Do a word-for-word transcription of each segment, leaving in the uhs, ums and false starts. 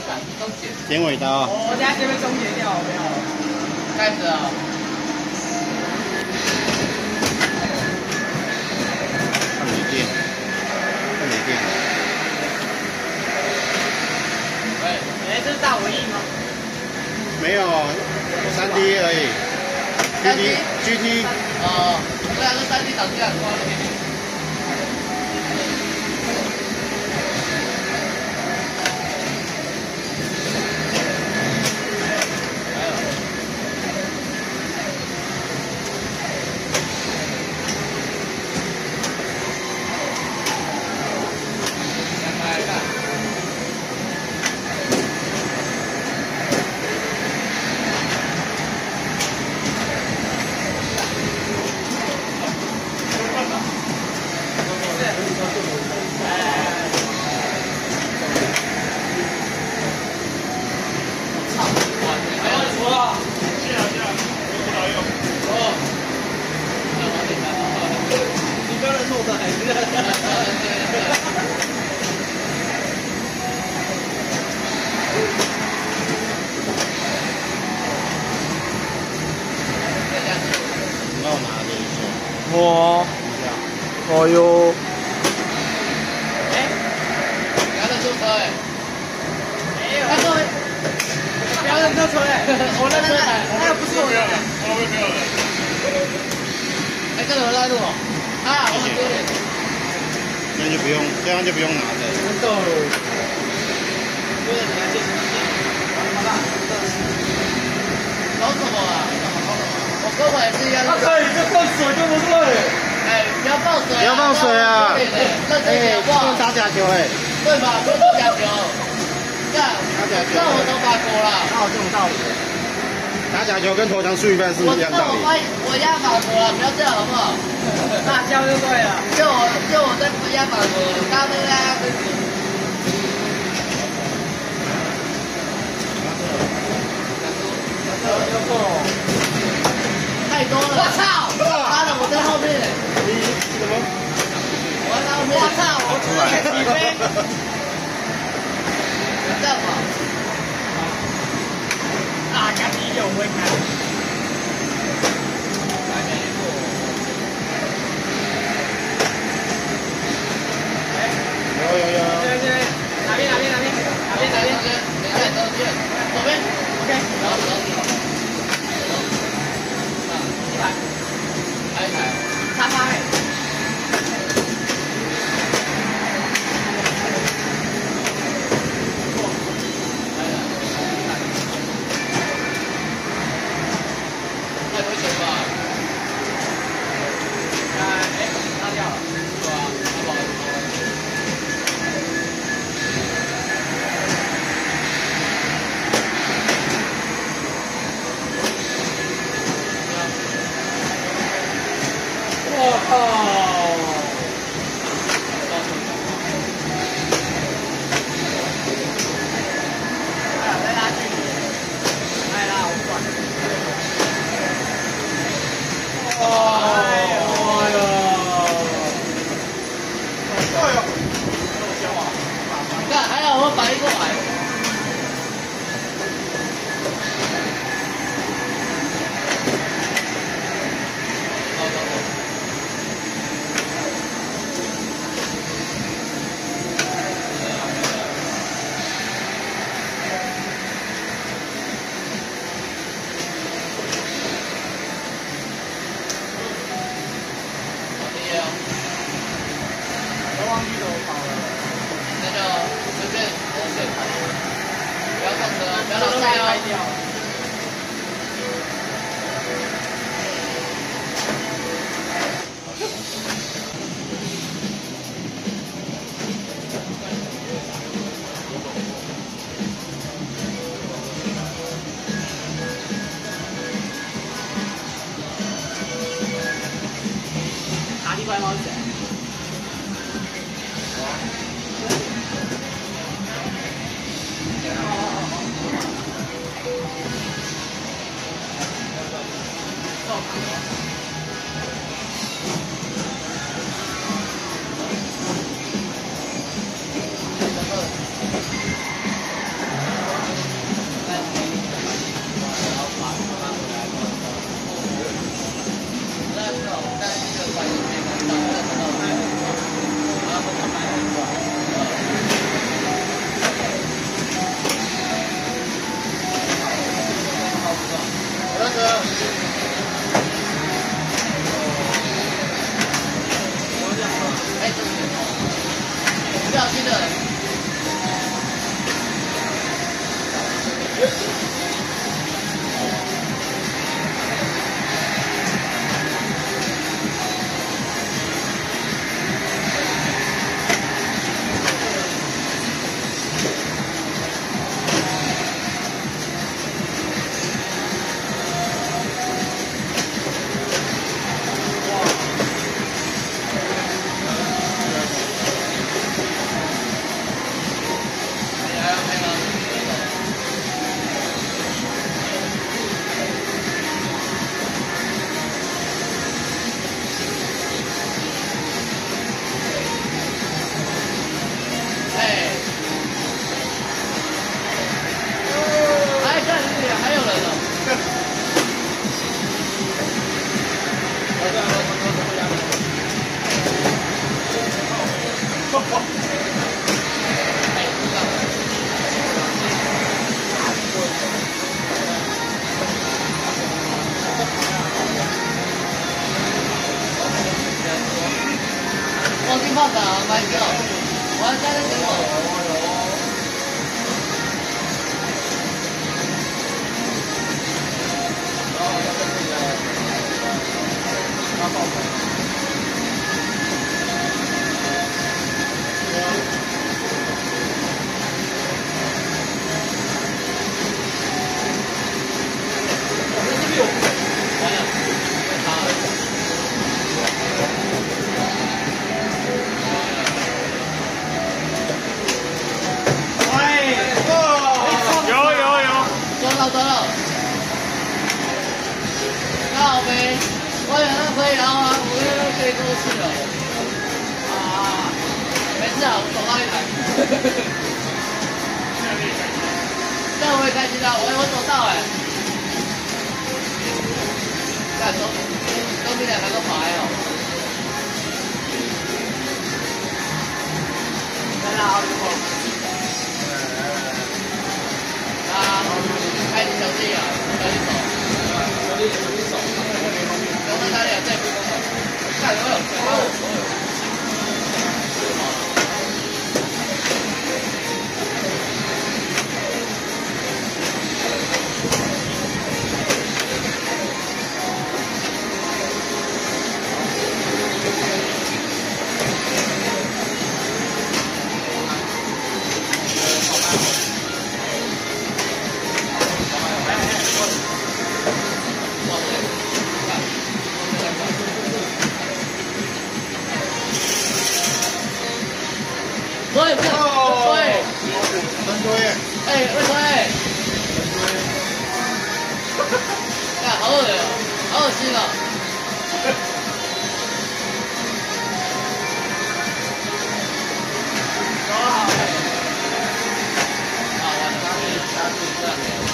剪尾刀。 我等下先被终结掉，没有。 开始啊！ 看没电，看没电。 哎，哎，这是大尾翼吗？ 没有，三 D 而已。G T G T。 哦，对啊，这三 D 档机很快的。 哇，哦哟！ 哎， 不要认错车哎！ 没有，他说不要认错车哎，我认错台，那个不是我的， 后面没有人。 哎，这个有带路哦。啊，我很丢脸。 那就不用，这样就不用拿着。 真的。为了你来见识一下，好吧， 搞什么啊？我跟我也是一样。 他可以就放水对不对？ 哎，不要放水！ 不要放水啊！ 认真点好不好？ 打假球哎。 对吧？不是假球。干，那我都发锅了。 哪有这种道理？打假球跟投降输一半是一样道理。 我发我压法国了，不要这样好不好？ 辣椒就对了。 就我就我在压法国，大家都在压跟死。 太多了！我操！妈的，我在后面。 你怎么？ 我在后面。我操！我出来起飞。这样吧。 啊，赶紧有回开。 还没过。 有有有。 这边这边，哪边哪边哪边哪边哪边？ 等一下，等一下，左边。OK。然后然后。 一台，还有一台， 他妈哎！ 太危险吧？ 哎哎，拉掉了， 是吧？好不好？ 我靠！哎呀，再拉距离，再拉我不管。哎呦哎呦！哎呦！ 你看，还好我反应过来。 都忘记怎么跑了。 那就随便我选，不要撞车，不要老被塞拍掉。打地怪猫是谁？ 我忘记放档，买掉，我还在那等我。抓到，靠呗，我有那可以然后啊，我又可以过去了。啊，没事啊，我走到一台。这样我也开心啊，我我走到哎、欸，干总总比两个都跑还好。来啦，好不好？啊。开始小心啊，小心手，小心小心手，刚刚哪里啊？这不公平！看我有，我有，我有。对，不是，对， 很多耶， 哎，二推，看，好恶心哦，好恶心哦。好，我刚刚下去这样的。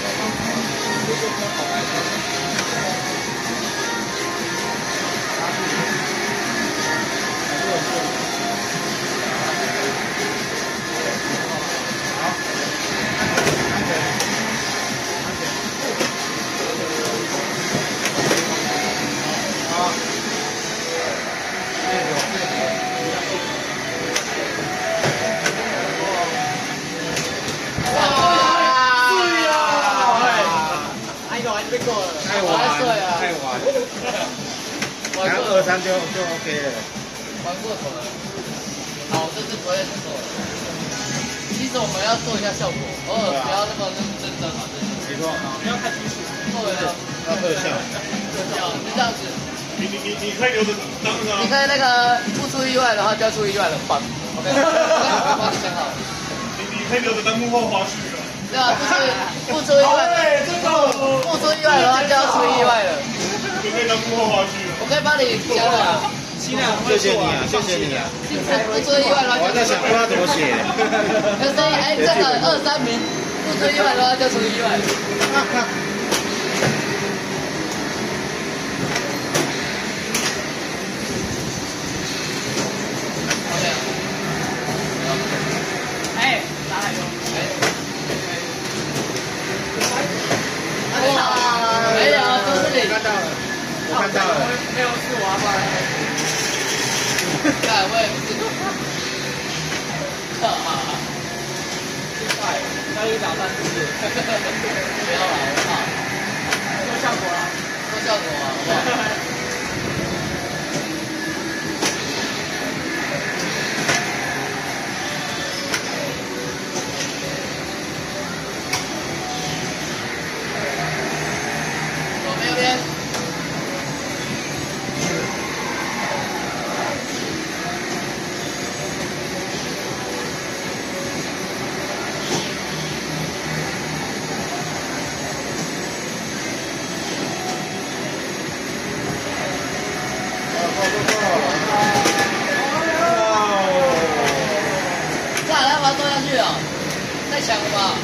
太晚，太晚，然后二三就就 OK 了。 玩过头了，好，这次不会错了。其实我们要做一下效果，偶尔不要那么认真嘛，真的。 没错， 不要太拘束， 对啊， 要特效， 特效就这样子。 你你你你可以留着当那个。 你可以那个不出意外的话，就要出意外了，棒。OK， 我帮你想好。 你你可以留着当幕后花絮的。 对啊，就是不出意外，不出意外的话就要出意外了。 你可以当幕后花絮。 我可以帮你讲了。 谢谢你啊，谢谢你啊。 不出意外的话， 我在想不知道怎么写。 可是哎，这个二三名不出意外的话就出意外。哎，哪来用？哎，哇，没有，都是你看到了，我看到了。 没有是我吧？看我也不是。哈哈哈。哎，那可以打三次， 不要了，我靠， 做效果啊， 做效果啊，好不好？左边右边。 太强了吧！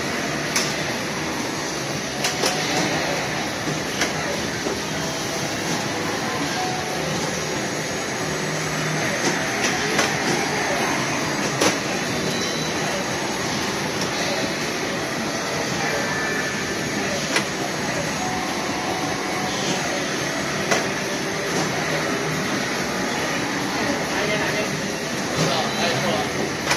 哪边哪边？ 不知道，太错了。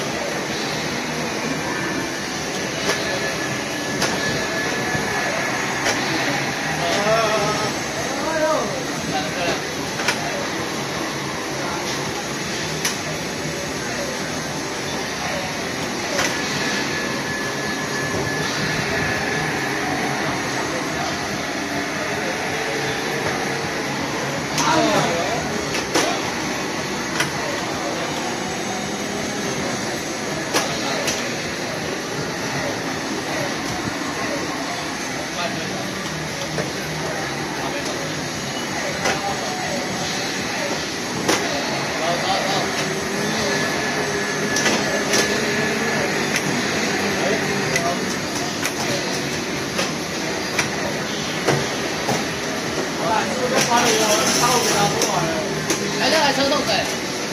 哎，那台车动谁？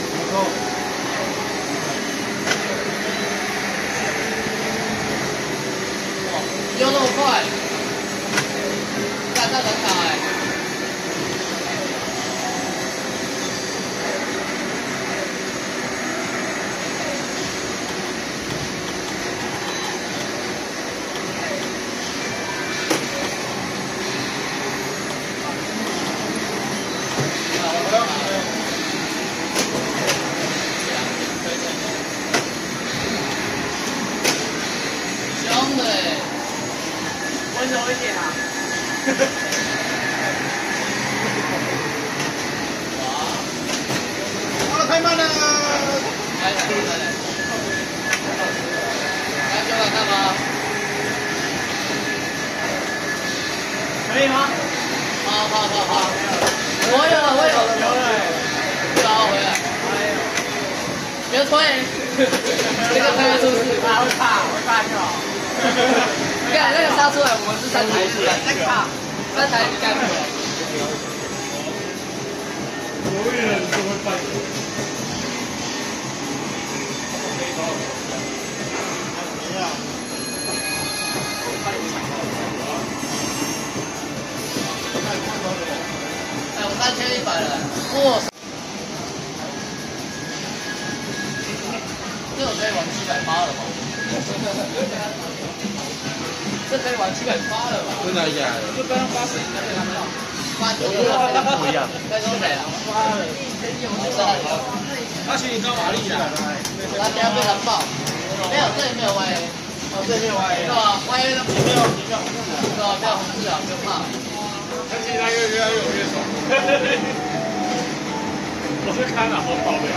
丢那么快，干那很卡哎。凶的哎， 温柔一点啊。 啊，太慢了！ 来来来来，来给我看吧。 可以吗？ 好好好好，我有了我有了， 有了。 找回来。别推，这个推出去， 啊，会怕，会怕就好。 看那个杀出来，我们是三台是吧？ 在怕， 三台干不了。 我也很会扮演。 哎，我三千一百了，哇！这可以玩七百八了吧？这可以玩七百八了吧？ 真的假的？ 就刚刚八十，那边拿到。 八九六不一样。 在东北啊。 那其实你知道马力啊？ 他等下被他爆。没有，这里没有 Y A。 哦，这边 Y A。 是吧 ？Y A 那没有，没有红字啊。 是吧？没有红字啊，不用怕。 他其实他越越来越越爽。我是看了好跑的。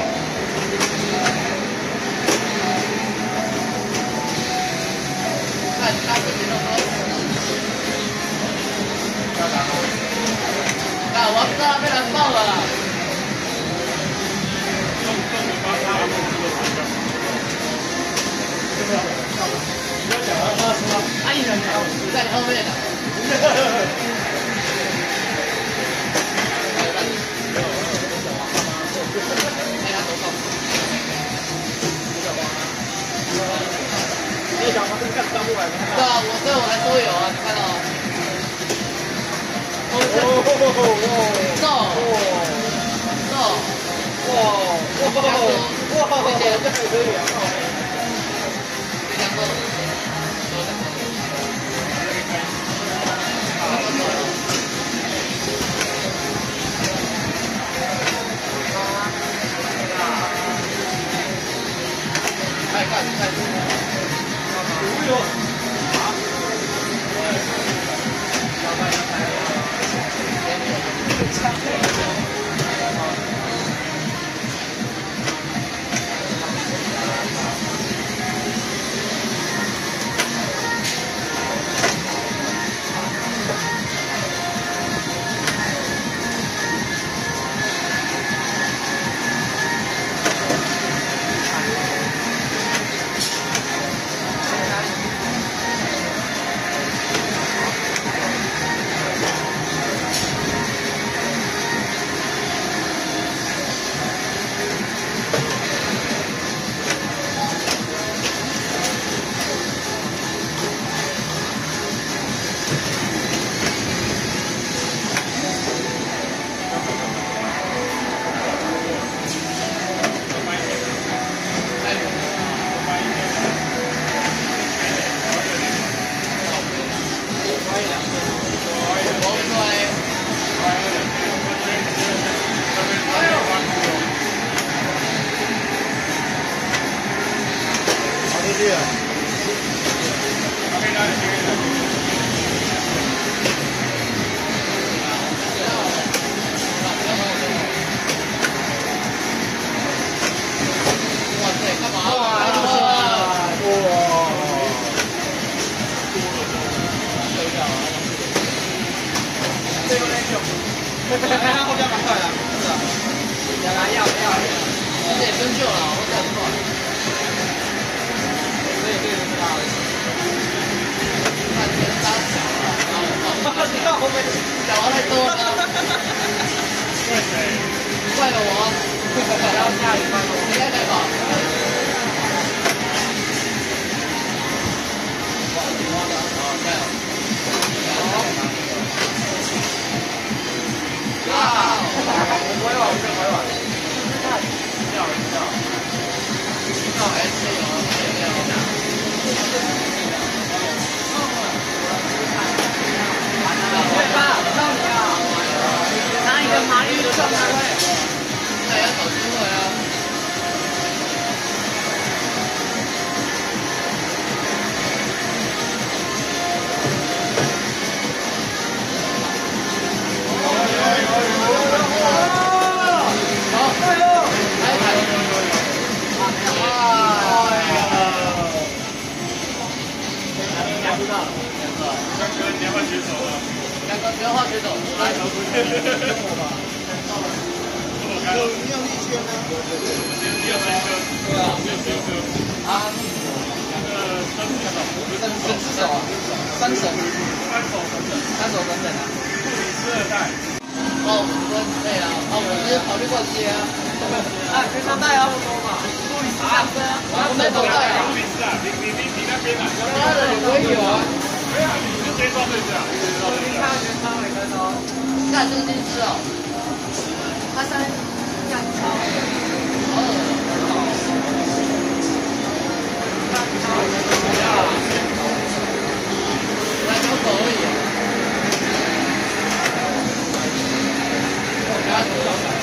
看他这边都都。啊，我不知道被他爆了。 他一人在你后面的。哎，他多高？ 你想吗？这看上不来吗？ 对啊，我对我还都有啊，你看到吗？ 哦哦走走， 哇哇哇！ 没钱， 这还可以啊！ 没想过。 就。后面蛮快的，是啊。要来要要，这也生锈了，我讲错了。这也对知道了。看天当小了，然后我靠，知道后面小王太多了。怪谁？怪了我。然后下一关我应该在跑。哇，挺慌的，好加油！啊！我不会玩，我不会玩。掉了掉。到还是有，还有没有？对吧？到你啊！拿一个麻绿的上台位。那要找机会啊！ 你要换选手了， 两个不要换选手，来，跟我吧。 有你有一圈吗？ 你有三颗，对啊，你有三颗。啊，两个三三三只手啊，三神， 三手三神， 三手三神啊。 布里斯二代。 哦，我对啊，哦，我是考虑过接啊。啊，全场带啊，布里斯上分啊，我没走带啊。 布里斯啊，你你你你那边啊？ 他的我也有啊。 没有，你就直接抓对子啊。 你看全场每个都，那真金丝哦。他三干超，好恶来小狗而已。我给他走上来。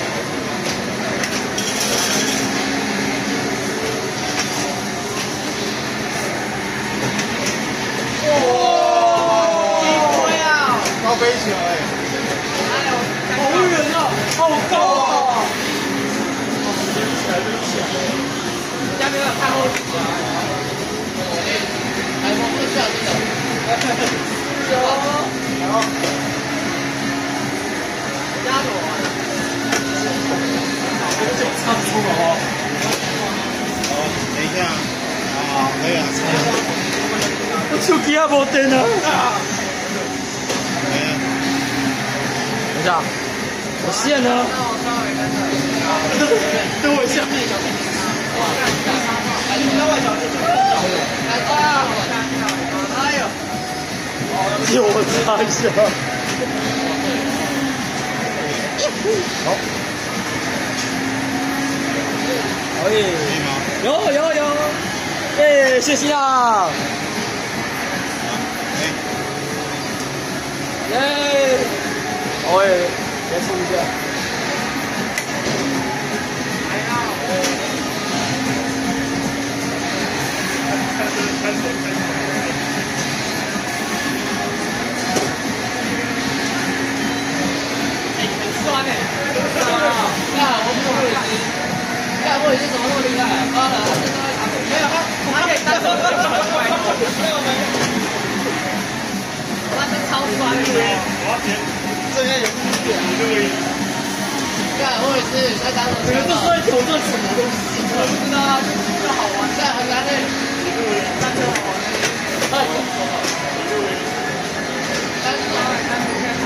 哇！金龟啊！高飞球哎！哎呦，好远啊，好高啊！对不起来，对不起来。人家没有看后视镜。 哎，我不是啊，真的。有。 好。压着我。差不多了哦。 好，等一下。啊，可以啊，差不多。 我手机也无电啊！ 没有。 等一下，我线呢？ 等我一下。你们外小姐就来吧。哎呦！ 借我擦一下。好。可以。 可以吗？ 有有有。耶，谢谢啊！耶！我也来冲一下。 还要。 三手三手。 抓了，他真的会打我。没有他，他可以单手就传过来。没有没有。他是超酸的。 我要剪，这应该有污点。 干，我也是在打手枪。你们这是在挑战什么东西？我不知道啊，就是好玩，但很难的。但是好玩的。太恐怖了。但是好玩，但是现在。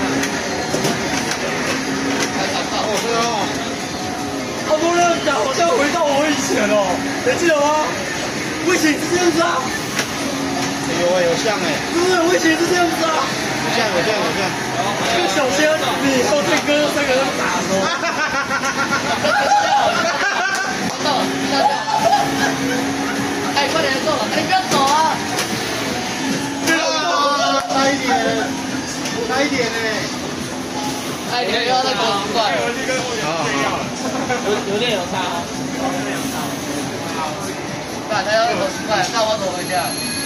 还找不到。 我知道。 好多人讲，好像回到我以前哦，还记得吗？我以前是这样子啊， 有啊，有像哎， 是不是？我以前是这样子啊， 有像有像有像。 跟小仙、你和这哥三个人打的时候， 到了，下掉。哎，快点走了，你不要走啊！ 差一点，差一点呢。 哎，你不要再搞奇怪。 好好。 有有点有差哦。看他要走奇怪，那我走回家。